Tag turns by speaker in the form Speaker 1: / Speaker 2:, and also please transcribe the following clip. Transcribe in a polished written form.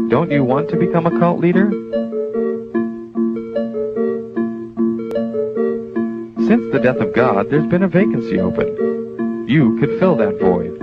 Speaker 1: Don't you want to become a cult leader? Since the death of God, there's been a vacancy open. You could fill that void.